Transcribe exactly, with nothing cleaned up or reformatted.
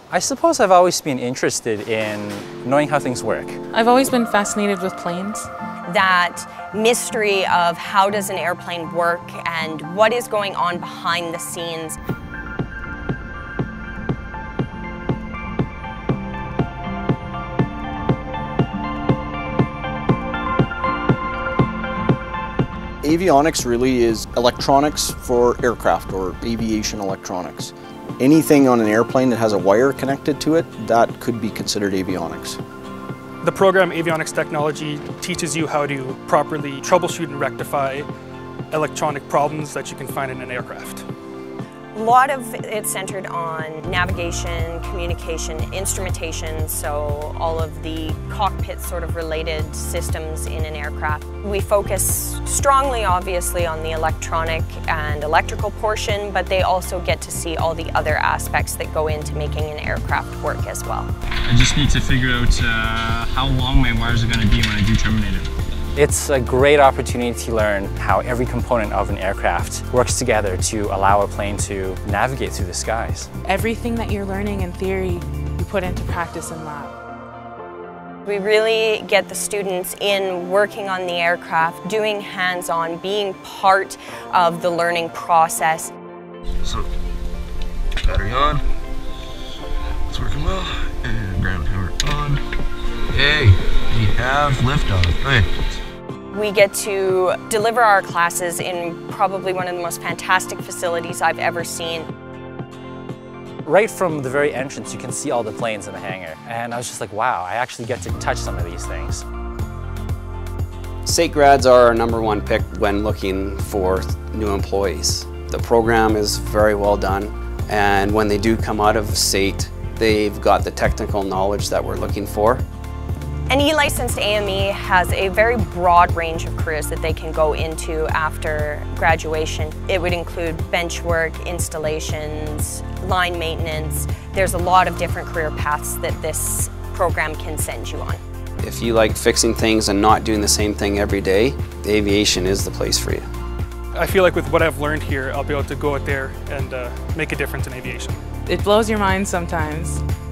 I suppose I've always been interested in knowing how things work. I've always been fascinated with planes. That mystery of how does an airplane work and what is going on behind the scenes. Avionics really is electronics for aircraft, or aviation electronics. Anything on an airplane that has a wire connected to it, that could be considered avionics. The program Avionics Technology teaches you how to properly troubleshoot and rectify electronic problems that you can find in an aircraft. A lot of it's centered on navigation, communication, instrumentation, so all of the cockpit sort of related systems in an aircraft. We focus strongly obviously on the electronic and electrical portion, but they also get to see all the other aspects that go into making an aircraft work as well. I just need to figure out uh, how long my wires are going to be when I do terminate it. It's a great opportunity to learn how every component of an aircraft works together to allow a plane to navigate through the skies. Everything that you're learning in theory, you put into practice in lab. We really get the students in working on the aircraft, doing hands-on, being part of the learning process. So, battery on, it's working well, and ground power on. Hey, we have liftoff. Hey. We get to deliver our classes in probably one of the most fantastic facilities I've ever seen. Right from the very entrance, you can see all the planes in the hangar. And I was just like, wow, I actually get to touch some of these things. S A T grads are our number one pick when looking for new employees. The program is very well done, and when they do come out of S A T, they've got the technical knowledge that we're looking for. An E-licensed A M E has a very broad range of careers that they can go into after graduation. It would include bench work, installations, line maintenance. There's a lot of different career paths that this program can send you on. If you like fixing things and not doing the same thing every day, aviation is the place for you. I feel like with what I've learned here, I'll be able to go out there and uh, make a difference in aviation. It blows your mind sometimes.